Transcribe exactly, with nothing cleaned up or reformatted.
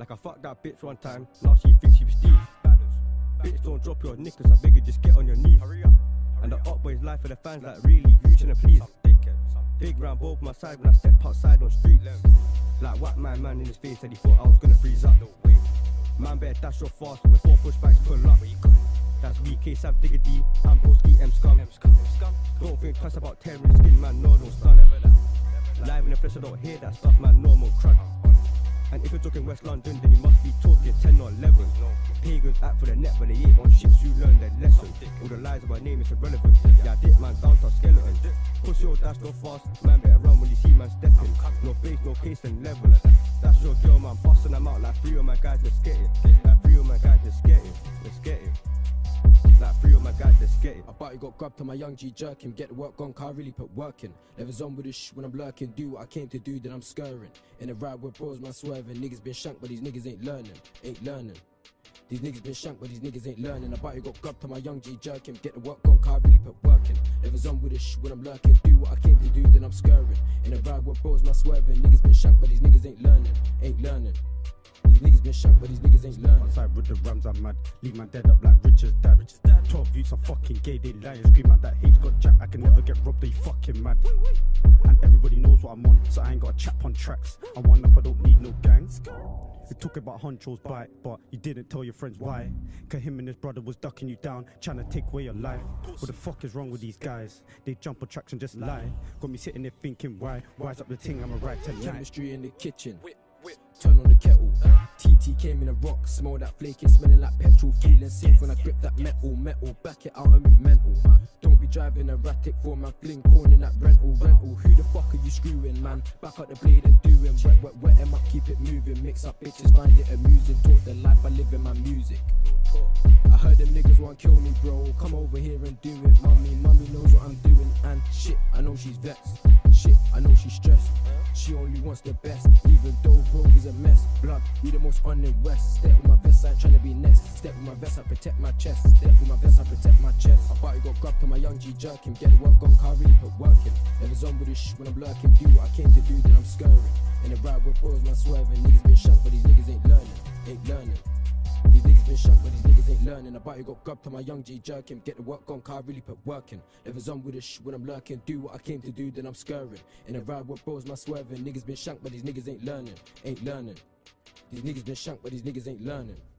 Like I fucked that bitch one time, now she thinks she was Steve. Bitch, don't drop your knickers, I beg you just get on your knees. And the up boys life for the fans, like really, who tryna please? Big round both my side when I step outside on street. Like whack my man in his face said he thought I was gonna freeze up. Man better dash your fast when four pushbacks pull up. That's V K Sam Diggity, I'm Broski M Scum. Don't think cuss about tearing skin, man, no, don't stun. Live in the flesh, I don't hear that stuff, man, normal crud. And if you're talking West London, then you must be talking ten or eleven. Pagans act for the net, but they ain't on ships, you learn their lesson. All the lies of my name is irrelevant. Yeah, I dip man down to a skeleton. Push your dash no fast, man better run when you see man stepping. No face, no case and level. That's your girl, man, busting them out like three of my guys, let's get it. Like three of my guys, let's get it, let's get it. Like three of my guys, let's get it. I thought you got grabbed to my young G jerking. Get the work on, car really put work in. Levels on with the sh when I'm lurking. Do what I came to do, then I'm scurrying. In a ride with bros, man swerving. Niggas been shanked, but these niggas ain't learning. Ain't learning. These niggas been shanked, but these niggas ain't learning. I thought you got grabbed to my young G jerking. Get the work on, car really put work in. Levels on with the sh when I'm lurking. Do what I came to do, then I'm scurrying. In a ride with bros, man swerving. Niggas been shanked, but these niggas ain't learning. Ain't learning. These niggas been shanked, but these niggas ain't learning. Outside with the rams, I'm mad. Leave man dead up like Richard's dad. twelve youths are fucking gay, they lie and scream out that H got jack. I can never get robbed, they fucking mad. And everybody knows what I'm on, so I ain't got a chap on tracks. I'm one up, I don't need no gangs. You talk about Huncho's bite, but you didn't tell your friends why. Cause him and his brother was ducking you down, trying to take away your life. What the fuck is wrong with these guys? They jump on tracks and just lie. Got me sitting there thinking why? Why's up the thing, I'm a right to lie. Chemistry in the kitchen. Turn on the kettle. T T came in a rock, smell that flaking, smelling like petrol. Feeling safe when I grip that metal, metal. Back it out and move mental. Don't be driving erratic for my fling, corn in that rental, rental. Who the fuck are you screwing, man? Back up the blade and doing wet, wet, wet em up, keep it moving. Mix up bitches, find it amusing. Talk the life I live in my music. I heard them niggas want kill me, bro. Come over here and do it, mummy. Mummy knows what I'm doing, and shit, I know she's vexed. Shit, I know she's stressed. She only wants the best, even though bro is a mess. Blood, we the most on the west. Step with my vest, I ain't tryna be next. Step with my vest, I protect my chest. Step with my vest, I protect my chest. I thought you got grabbed to my young G jerking. Get the work on, car really put work in. Never on with this sh when I'm lurking. Do what I came to do, then I'm scurrying. In a ride with bros, man swerving. Niggas been shanked, but these niggas ain't learning. Ain't learning. These niggas been shanked, but these niggas ain't learning. I thought you got grabbed to my young G jerking. Get the work on, car really put working. Never on with this sh when I'm lurking. Do what I came to do, then I'm scurrying. In a ride with bros, man swerving. Niggas been shanked, but these niggas ain't learning. Ain't learning. These niggas been shanked, but these niggas ain't learning.